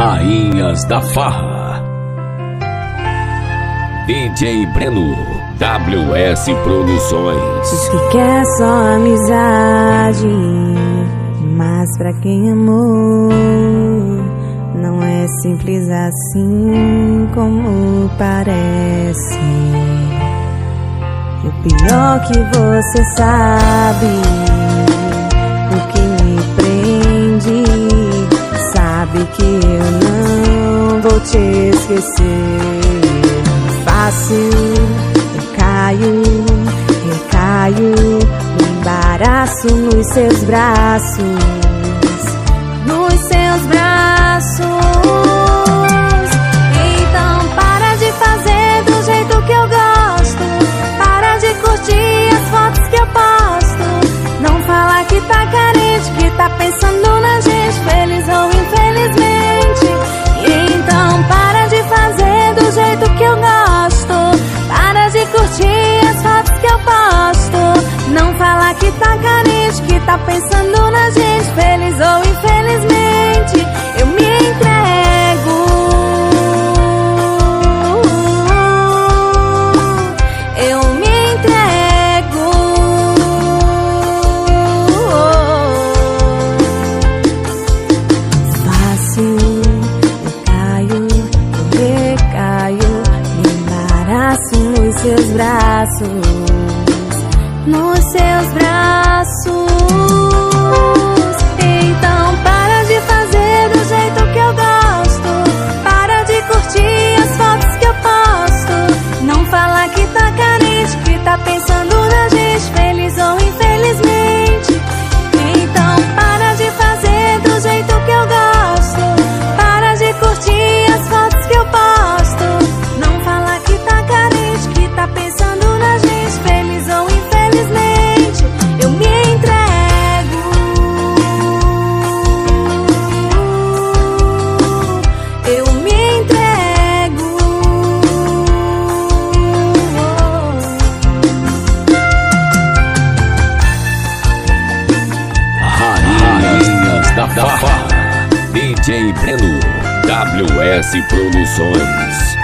Rainhas da Farra. DJ Breno, WS Produções. Diz que quer só amizade, mas pra quem amou não é simples assim como parece. E o pior que você sabe, o que me prende, sabe que eu não vou te esquecer. Fácil, eu caio, recaio, me embaraço nos seus braços, nos seus braços. Então para de fazer do jeito que eu gosto, para de curtir as fotos que eu posto, não fala que tá carente, que tá pensando na gente, feliz ou infelizmente. Então para de fazer do jeito que eu gosto, para de curtir as fotos que eu posto, não fala que tá carente, que tá pensando na gente, feliz ou infelizmente. Eu me entrego, eu me entrego. Fácil, eu caio, eu recaio, me embaraço nos seus braços, nos seus braços. Então para de fazer do jeito que eu gosto, para de curtir as fotos que eu posto, não fala que tá carente, que tá pensando na gente, feliz ou infelizmente. Então para de fazer do jeito que eu gosto, para de curtir as fotos que eu posto, não fala que tá carente, que tá pensando na gente, feliz ou infelizmente. Eu me entrego, eu me entrego. Rainhas da Farra. DJ Breno, WS Produções.